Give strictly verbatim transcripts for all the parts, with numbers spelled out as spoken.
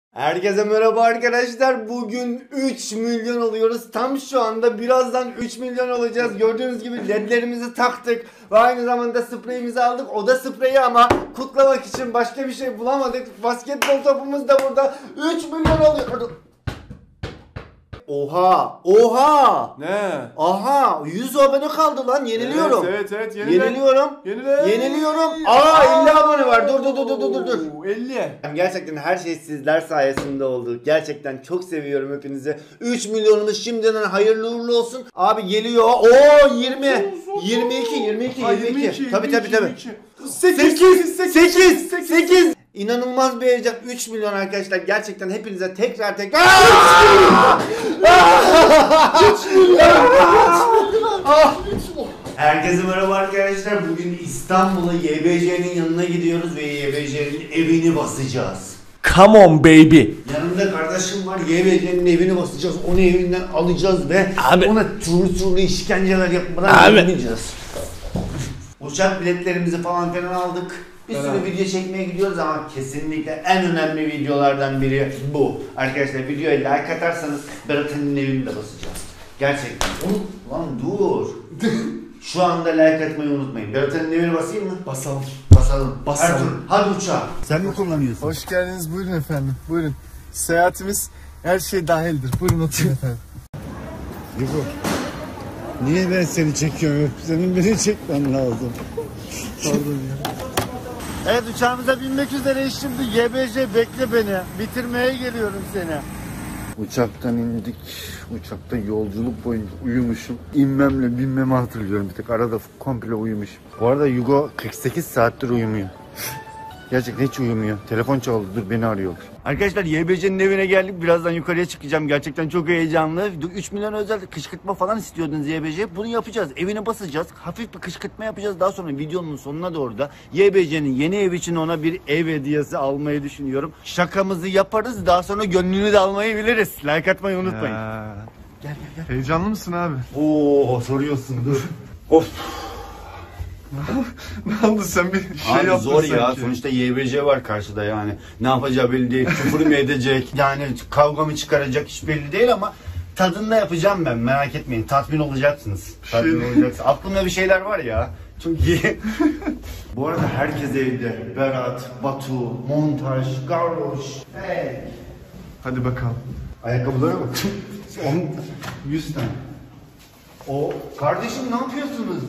Herkese merhaba arkadaşlar. Bugün üç milyon oluyoruz. Tam şu anda birazdan üç milyon olacağız. Gördüğünüz gibi ledlerimizi taktık. Ve aynı zamanda spreyimizi aldık. Oda spreyi ama kutlamak için başka bir şey bulamadık. Basketbol topumuz da burada. üç milyon oluyor. Oha! Oha! Ne? Aha! yüz abone kaldı lan. Yeniliyorum. Evet evet, evet yenile. Yeniliyorum. Yenile. Yeniliyorum. Aa elli abone var. Dur dur dur dur dur dur. elli. Gerçekten her şey sizler sayesinde oldu. Gerçekten çok seviyorum hepinizi. üç milyonumuz şimdiden hayırlı uğurlu olsun. Abi geliyor. Oo yirmi. yirmi iki yirmi iki yirmi iki. Tabii tabii tabii. sekiz sekiz sekiz. İnanılmaz bir heyecan. üç milyon arkadaşlar. Gerçekten hepinize tekrar tekrar Herkese merhaba arkadaşlar. Bugün İstanbul'a Y B C'nin yanına gidiyoruz ve Y B C'nin evini basacağız. Come on baby. Yanımda kardeşim var. Y B C'nin evini basacağız. Onu evinden alacağız ve Abi. ona türlü türlü işkenceler yapmadan yapmayacağız. Uçak biletlerimizi falan filan aldık. Bir sürü evet. video çekmeye gidiyoruz ama kesinlikle en önemli videolardan biri bu. Arkadaşlar videoya like atarsanız Berat'ın evini de basacağız. Gerçekten. Lan dur. Şu anda like atmayı unutmayın. Berat'ın evini basayım mı? Basalım. Basalım. Basalım. Hadi uçağa. Sen mi kullanıyorsun? Hoş geldiniz. Buyurun efendim. Buyurun. Seyahatimiz her şey dahildir. Buyurun oturun efendim. Yugo, niye ben seni çekiyorum? Senin beni çekmen lazım. Pardon ya. Evet, uçağımıza binmek üzereyiz şimdi. Y B C bekle beni. Bitirmeye geliyorum seni. Uçaktan indik. Uçakta yolculuk boyunca uyumuşum. İnmemle binmemi hatırlıyorum. Bir tek arada komple uyumuşum. Bu arada Yugo kırk sekiz saattir uyumuyor. Gerçekten hiç uyumuyor. Telefon çaldı, dur beni arıyor. Arkadaşlar Y B C'nin evine geldik. Birazdan yukarıya çıkacağım. Gerçekten çok heyecanlı. üç milyon özel kışkırtma falan istiyordunuz Y B C. Bunu yapacağız. Evine basacağız. Hafif bir kışkırtma yapacağız. Daha sonra videonun sonuna doğru da Y B C'nin yeni ev için ona bir ev hediyesi almayı düşünüyorum. Şakamızı yaparız. Daha sonra gönlünü de almayı biliriz. Like atmayı unutmayın. Ya. Gel gel gel. Heyecanlı mısın abi? Oo soruyorsun dur. Of. Ne oldu, sen bir şey Abi yaptın zor sanki. ya. Sonuçta Y B C var karşıda yani. Ne yapacağı belli değil. Küfür mü edecek? Yani kavga mı çıkaracak hiç belli değil ama tadında yapacağım ben. Merak etmeyin. Tatmin olacaksınız. Tatmin Şey... olacaksınız. Aklımda bir şeyler var ya. Çok iyi. Bu arada herkes evde. Berat, Batu, Montaj, Garloş. Hey. Hadi bakalım. Ayakkabılara bak. yüz tane. O kardeşim ne yapıyorsunuz?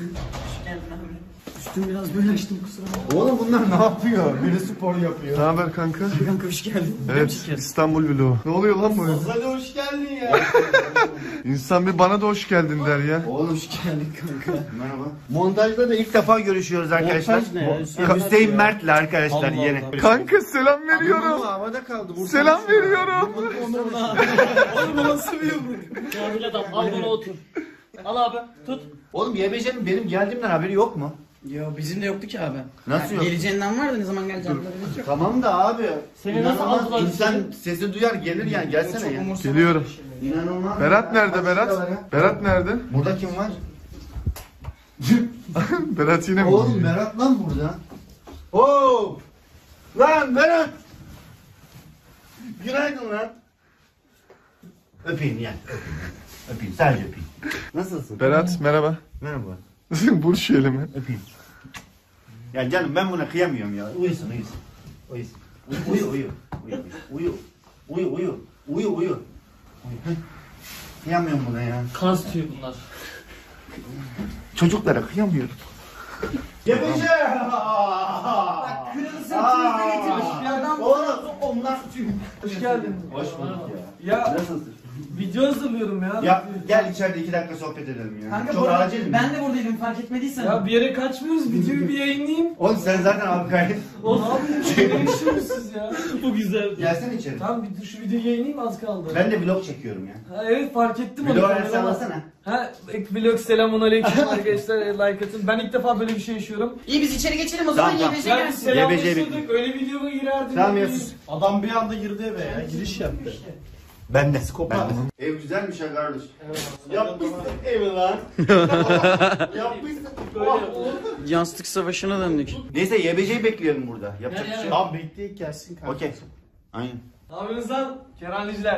Üstüm biraz böyle açtım, kusura bakma. Oğlum bunlar ne yapıyor? Biri spor yapıyor. Ne haber kanka? Kanka hoş geldin. Evet, İstanbul vlogu. Ne oluyor lan bu? Hadi hoş geldin ya. İnsan bir bana da hoş geldin der ya. Oğlum hoş geldin kanka. Merhaba. Montajda da ilk defa görüşüyoruz arkadaşlar. Montaj ne ya? Hüseyin, Hüseyin Mert'le arkadaşlar Allah yeni. Allah. Kanka selam veriyorum. Havada kaldı. Selam veriyorum. Oğlum bu nasıl bir yumruk? Ya Hilal abi al bunu otur. Al abi tut. Oğlum Y B C'nin benim geldiğimden haberi yok mu? Yo bizim de yoktu ki abi. Nasıl yok? Geleceğinden vardı, ne zaman geleceğini yok. Tamam da abi. Seni nasıl İnanılmaz, aldılar İnsan seni? sesi duyar gelir yani gelsene ya. Geliyorum. İnanılmaz. Berat nerede Kaç Berat? kişi var ya? Berat nerede? Burada kim var? Berat yine mi? Oğlum gidiyor? Berat lan burada. Oo! Lan Berat! Günaydın lan. Öpeyim yani. Öpeyim. Öpeyim. Sadece öpeyim. Nasılsın? Berat merhaba. Merhaba. Vur şu elimi. Öpeyim. Ya canım ben buna kıyamıyorum ya. Uyusun uyusun. Uyusun. Uyu uyu. Uyu uyu. Uyu uyu. Uyu uyu. Uyu. Kıyamıyorum buna ya. Kan tutuyor bunlar. Çocuklara kıyamıyorum. Yapıcı! Bak kırmızı sırtınızda getirmiş bir adam. Oğlum onlar tutuyor. Hoş geldin. Hoş bulduk Ya ya. Nasılsın? video hazırlıyorum ya. Ya gel içeride iki dakika sohbet edelim ya. Kanka Çok burada, acil mi? ben de buradaydım, fark etmediysen. Ya bir yere kaçmıyoruz. Videoyu bir yayınlayayım. Oğlum sen zaten abi kayıt. Oğlum abi ne işiniz siz ya? Bu güzel. Gelsene içeri. Tamam bir şu videoyu yayınlayayım, az kaldı. Ben de vlog çekiyorum ya. Ha, evet fark ettim onu. Vlog Kameraman. sallasana. Ha vlog selamun aleyküm arkadaşlar, like atın. Ben ilk defa böyle bir şey yaşıyorum. İyi biz içeri geçelim o zaman, Tamam, tamam. Y B C Yani gelsin. selamlaşırdık, öyle videoya girerdim. Tamam Yasus. Adam bir anda girdi eve ya, giriş yaptı. Ben de. Ben de. Ev güzelmiş ha kardeş. Yapmışsın evi lan. Yapmışsın. Yansıtık savaşına döndük. Neyse Y B C'yi bekleyelim burada. Yapacak bir şey yok. Tamam bekleyip gelsin kanka. Okey. Aynen. Ne yapıyorsunuz lan? Kerhaneciler.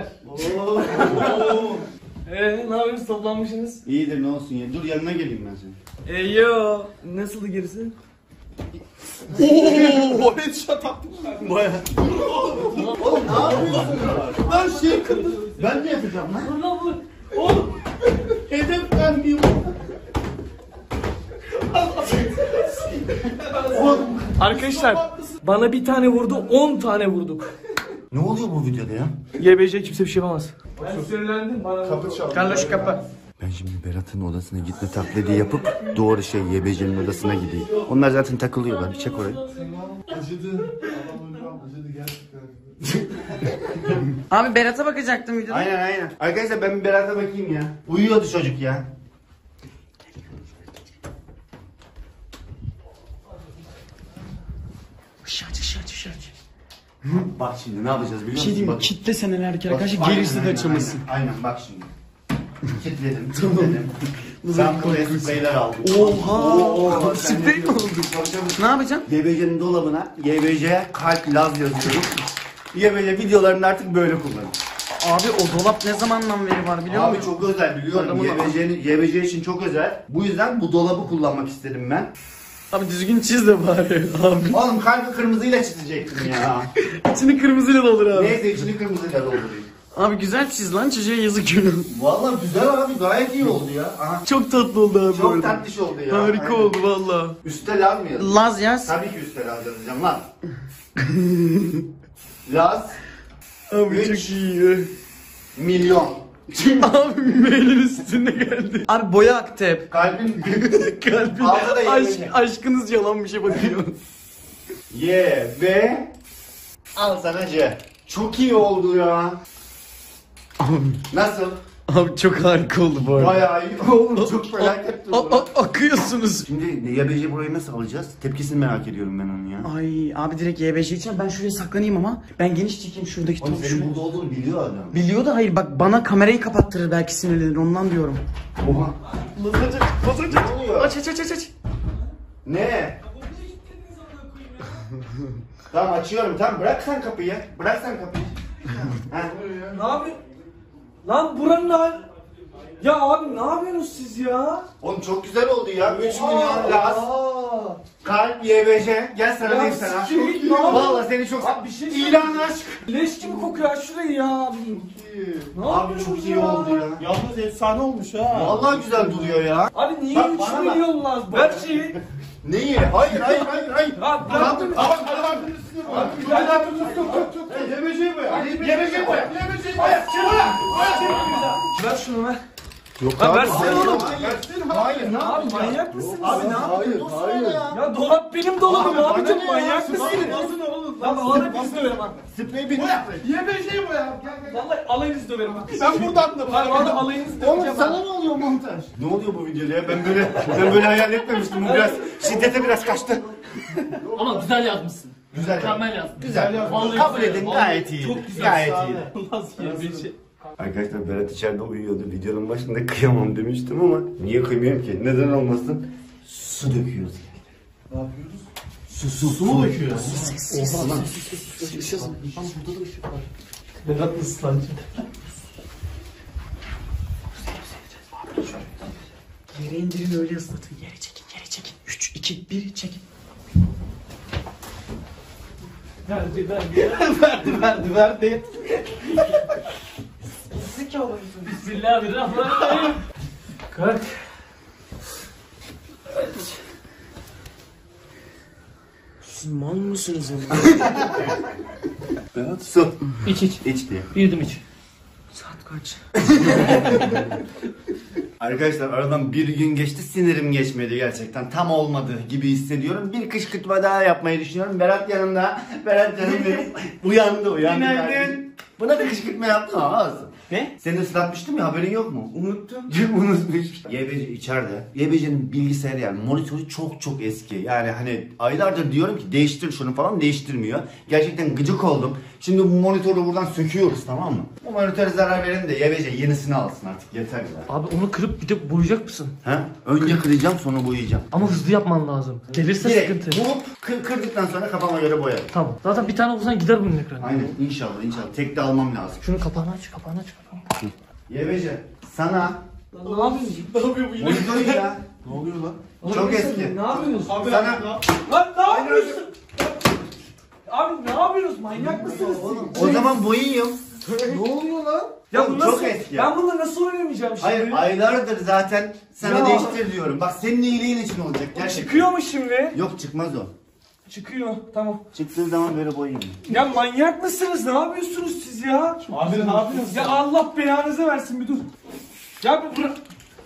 Eee ne yapıyorsunuz? Toplanmışsınız. İyidir ne olsun ya. Dur yanına geleyim ben senin. Eee yo. Nasıldı gerisi? Ooo headshot attım. Baya. Oğlum ne yapıyorsun? Lan şey kırdı. Ben ne yapacağım lan? Vur lan vur. Oğlum. Hedef ben bir Arkadaşlar bana bir tane vurdu, on tane vurduk. Ne oluyor bu videoda ya? Y B C kimse bir şey yapamaz. Ben sinirlendim bana. Kapı çaldı. Kardeş kapı. Ben şimdi Berat'ın odasına gitme taklidi yapıp doğru şey Y B C'nin odasına gideyim. Onlar zaten takılıyorlar. Bir çek orayı. Acıdı. Adam hocam acıdı gerçekten. Abi Berat'a bakacaktım videoda. Aynen aynen. Arkadaşlar ben bir Berat'a bakayım ya. Uyuyordu çocuk ya. Işığı aç, ışığı aç, ışığı aç. Bak şimdi ne yapacağız biliyor Bir musun? şey diyeyim mi? Bak- Kitle seneler erkek bak- arkadaşı aynen, gerisi de aynen, açılmasın. Aynen, aynen bak şimdi. Kilitledim, kilitledim. Ben buraya spreyler aldım. Oha! Sprey Sprey mi oldu? Ne yapacaksın? Y B C'nin dolabına Y B C'ye kalp laz yazıyorum. Y B C videolarını artık böyle kullanıyorum. Abi o dolap ne zamandan beri var biliyor Abi musun? çok özel biliyorum. Adamın- Y B C'nin Y B C için çok özel. Bu yüzden bu dolabı kullanmak istedim ben. Abi düzgün çiz de bari abi. Oğlum kalbi kırmızıyla çizecektim ya. İçini kırmızıyla doldur abi. Neyse içini kırmızıyla doldurayım. Abi güzel çiz lan çocuğa yazık günü. Vallahi güzel abi gayet iyi oldu ya. Aha. Çok tatlı oldu abi. Çok orada. tatlış oldu ya. Harika Aynen. oldu valla. Üste laz mı yazayım? Laz yaz. Tabii ki üste laz yazacağım lan. Laz Abi Üç. çok iyi. milyon. Abi mailin üstüne geldi. Abi boya aktı hep. Kalbin Kalbim Altta da aşk, yemin. aşkınız yalan bir şey bakıyor. Y ve al sana C. Çok iyi oldu ya. Nasıl? Abi çok harika oldu bu arada. Bayağı iyi oldu. Çok felaket A- oldu. a- akıyorsunuz. Şimdi Y B C burayı nasıl alacağız? Tepkisini merak ediyorum ben onun ya. Ay abi direkt Y B C için ben şuraya saklanayım ama ben geniş çekeyim şuradaki Oğlum top senin şuraya. burada olduğunu biliyor adam. Biliyor da hayır bak bana kamerayı kapattırır belki sinirlenir ondan diyorum. Oha. Ne oluyor? Aç aç aç aç aç. Ne? Tamam açıyorum tamam bırak sen kapıyı. Bırak sen kapıyı. Ha. Ne yapıyorsun? Lan buranın hal... Ya abi ne yapıyorsunuz siz ya? Oğlum çok güzel oldu ya. üç milyon laz. Kalp Y B C. Gel sana Ya diyeyim sana. siktir git, ne yapıyorsun? Vallahi seni çok... Abi bir şey İlan aşk. Leş gibi kokuyor aç şurayı ya abi. Ne Abi yapıyorsunuz çok iyi ya? oldu ya. Yalnız efsane olmuş ha. Vallahi güzel duruyor ya. Abi niye Bak üç bana bak. milyon lan? Ver şeyi. Neyi? Hayır hayır hayır hayır. Ha Tamam, bıraktım. tamam, tamam. Y B C bu ya. Y B C bu ya. Y B C bu ya. Ver şunu ver. Yok Ya abi. versene oğlum. Hayır ne Abi manyak mısınız Abi ne ya? yapıyorsun? hayır. Ya dolap benim dolabım Abi, abicim bana ne manyak ya? mısınız? Bana oğlum. Lan alın hepinizi döverim bak. Sprey bin. Y B C bu ya. Vallahi alayınızı döverim bak. Ben buradan da Var var alayınızı döveceğim. Oğlum sana ne oluyor montaj? Ne oluyor bu videoda ya? Ben böyle ben böyle hayal etmemiştim. Bu biraz şiddete biraz kaçtı. Ama güzel yazmışsın. Güzel. Mükemmel yazdın. Güzel. Vallahi Kabul güzel. edin Vallahi gayet iyi. Çok güzel. Gayet iyi. Nasıl ya bir şey. Arkadaşlar Berat içeride uyuyordu. Videonun başında kıyamam demiştim ama niye kıymayayım ki? Neden olmasın? Su döküyoruz. Ne yapıyoruz? Su su su mu döküyoruz? Berat ıslancı. Yere indirin öyle ıslatın yere çekin yere çekin. üç iki bir çekin. Verdi verdi. Verdi verdi verdi. Bismillahirrahmanirrahim. Kalk. Siz mal mısınız oğlum? Berat su. İç iç. İç diye. Bir yudum iç. Saat kaç? Arkadaşlar aradan bir gün geçti, sinirim geçmedi gerçekten. Tam olmadı gibi hissediyorum. Bir kışkırtma daha yapmayı düşünüyorum. Berat yanımda. Berat canım benim. Uyandı uyandı. Günaydın. Buna bir kışkırtma yaptın ama ağzın. Ne? Seni ıslatmıştım ya, haberin yok mu? Unuttum. Unutmuş. Y B C içeride. Y B C'nin bilgisayarı yani monitörü çok çok eski. Yani hani aylardır diyorum ki değiştir şunu falan, değiştirmiyor. Gerçekten gıcık oldum. Şimdi bu monitörü buradan söküyoruz, tamam mı? Bu monitöre zarar verelim de Y B C yenisini alsın artık, yeter ya. Abi onu kırıp bir de boyayacak mısın? Ha? Önce kıracağım, sonra boyayacağım. Ama hızlı yapman lazım. Gelirse Direkt sıkıntı. vurup kır, kırdıktan sonra kafama göre boyarım. Tamam. Zaten bir tane olsan gider bunun ekranı. Aynen, inşallah inşallah. Tek de almam lazım. Şunun kapağını aç, kapağını aç. Kapağını. Y B C sana Ne yapıyorsun? Ne yapıyor bu yine? monitör ya. Ne oluyor lan? Çok eski. Ne yapıyorsun? Abi Sana- ya. Lan ne yapıyorsun? Abi ne yapıyorsunuz? Manyak mısınız siz? O zaman boyayayım. Ne oluyor lan? Oğlum, bu çok nasıl- eski. Ben bununla nasıl oynayamayacağım şimdi? Hayır, aylardır zaten sana Ya. değiştir diyorum. Bak senin iyiliğin için olacak gerçekten. Çıkıyor mu şimdi? Yok, çıkmaz o. Çıkıyor. Tamam. Çıktığı zaman böyle boyayayım. Ya manyak mısınız? Ne yapıyorsunuz siz ya? Abi ne yapıyorsun? Ya Allah belanızı versin bir dur. Ya bu bırak.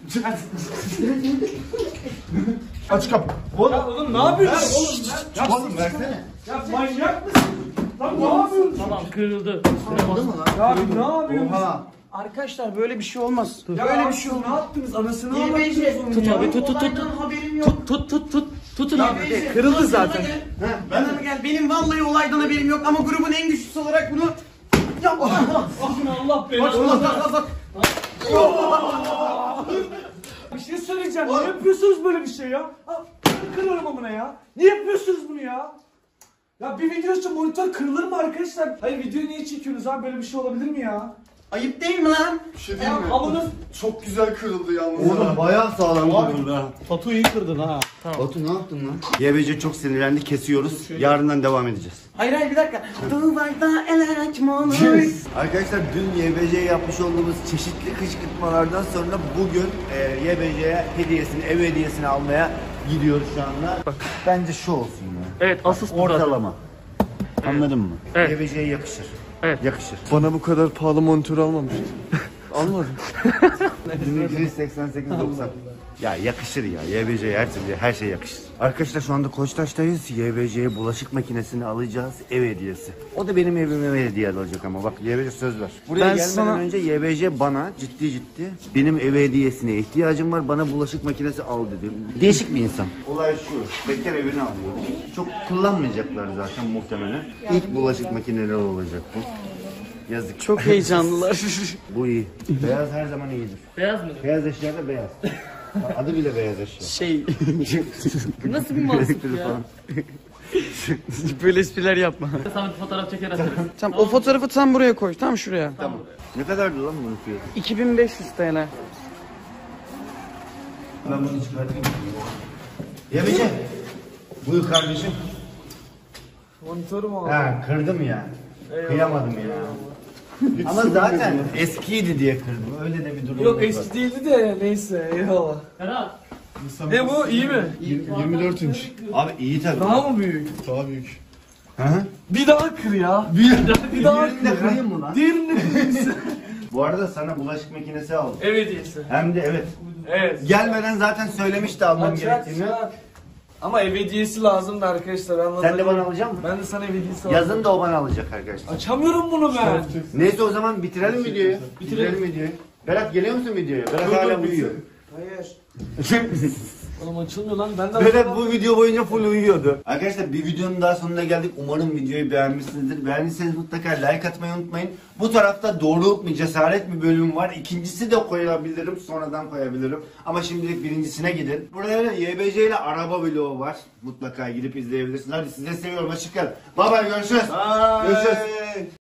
Aç kapı. Ya oğlum ne yapıyorsun? Oğlum, Ya oğlum versene. ya manyak mısın? Lan ne yapıyorsun? Tamam kırıldı. Ya abi ne yapıyorsun? Oha. Arkadaşlar böyle bir şey olmaz. Ya böyle bir şey oldu. Ne yaptınız? Anasını Y B C. anlatıyorsunuz Tut ya. abi tut tut tut. Olaydan haberim yok. Tut tut tut. Tutun Y abi. B C, kırıldı bana zaten. gel. Ha, ben Bana gel. Benim vallahi olaydan haberim yok ama grubun en güçlüsü olarak bunu yapma. Allah belanı. Bir şey söyleyeceğim. Niye yapıyorsunuz böyle bir şey ya? Ha, kırarım amına ya. Niye yapıyorsunuz bunu ya? Ya bir video için monitör kırılır mı arkadaşlar? Hayır, videoyu niye çekiyorsunuz abi? Böyle bir şey olabilir mi ya? Ayıp değil mi lan? Bir şey değil mi? Amına Çok güzel kırıldı yalnız. Oğlum bayağı sağlam Abi. kırıldı ha. Tatu iyi kırdın ha. Batu ne yaptın lan? Y B C çok sinirlendi, kesiyoruz. Yarından devam edeceğiz. Hayır hayır bir dakika. Duvarda el açmalı. Arkadaşlar dün Y B C'ye yapmış olduğumuz çeşitli kışkırtmalardan sonra bugün e, Y B C'ye hediyesini, ev hediyesini almaya gidiyoruz şu anda. Bak bence şu olsun ya. Evet asıl Ortalama. Anladın mı? Evet. Y B C'ye yakışır. Evet. Yakışır. Bana bu kadar pahalı monitör almamıştı. Almadım. bin iki yüz seksen sekiz doksan. Ya yakışır ya. Y B C'ye her türlü her şey yakışır. Arkadaşlar şu anda Koçtaş'tayız. Y B C'ye bulaşık makinesini alacağız. Ev hediyesi. O da benim evime hediye alacak ama bak Y B C söz ver. Buraya Ben gelmeden sana- önce Y B C bana ciddi ciddi benim ev hediyesine ihtiyacım var. Bana bulaşık makinesi al dedi. Değişik bir insan. Olay şu. Bekar evini alıyor. Çok kullanmayacaklar zaten muhtemelen. İlk bulaşık makineleri olacak bu. Yazık. Çok heyecanlılar. Bu iyi. Beyaz her zaman iyidir. Beyaz mı? Beyaz eşya da beyaz. Adı bile beyaz eşya. Şey Nasıl bir mantık ya? Falan. böyle espriler yapma. Sana bir fotoğraf çeker atarız. Tamam o fotoğrafı tam buraya koy. Tam şuraya. Tamam. Ne kadardı lan bunun fiyatı? iki bin beş yüz T L. Ben bunu çıkartayım. Yemeyeceğim. Buyur kardeşim. monitörüm abi. Ha kırdım ya. Kıyamadım ya. Ama zaten eskiydi diye kırdım. Öyle de bir durum Yok var. eski değildi de neyse eyvallah. Ferhat. Ne bu iyi mi? yirmi dört inç. Abi iyi tabii. Daha mı büyük? Daha büyük. Hı hı. Bir daha kır ya. Bir, bir daha Diğerini de kır. kırayım mı lan? Diğerini kır. Bu arada sana bulaşık makinesi aldım. Ev hediyesi. Hem de evet. Evet. Gelmeden zaten söylemişti almam Aç, aç, gerektiğini. aç. Ama ev hediyesi lazım da arkadaşlar anladın. Sen de bana alacak mısın? Ben de sana ev hediyesi alacağım. Yazın da o bana alacak arkadaşlar. Açamıyorum bunu ben. Neyse o zaman bitirelim videoyu. Bitirelim videoyu. Berat geliyor musun videoya? Berat hala uyuyor. Hayır. Oğlum açılmıyor lan. Ben de Berat bu video boyunca full uyuyordu. Arkadaşlar bir videonun daha sonuna geldik. Umarım videoyu beğenmişsinizdir. Beğendiyseniz mutlaka like atmayı unutmayın. Bu tarafta doğruluk mu cesaret mi bölüm var. İkincisi de koyabilirim. Sonradan koyabilirim. Ama şimdilik birincisine gidin. Burada Y B C ile araba vlogu var. Mutlaka gidip izleyebilirsiniz. Hadi size seviyorum. Hoşçakalın. Bye bye görüşürüz. Görüşürüz.